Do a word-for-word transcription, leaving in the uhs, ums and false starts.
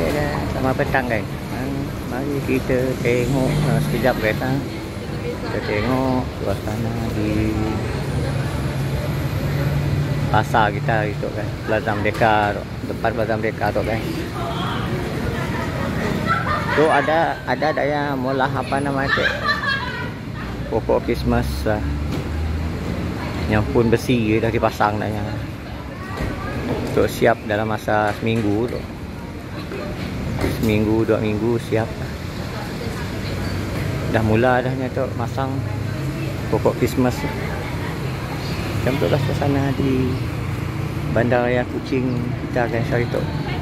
Okay guys, selamat petang guys. Mari kita tengok uh, sekejap guys. Ha? Kita tengok suasana di pasar kita itu guys. Plaza Merdeka, depan Plaza Merdeka tu guys. Tu ada ada daya mula apa nama tu? Pokok Christmas uh, yang pun besi dah dipasang dah yang. Untuk siap dalam masa seminggu tu. Seminggu, dua minggu siap. Dah mula dah tu masang pokok Christmas. Macam tu lah suasana di Bandaraya Kuching kita guys hari tu.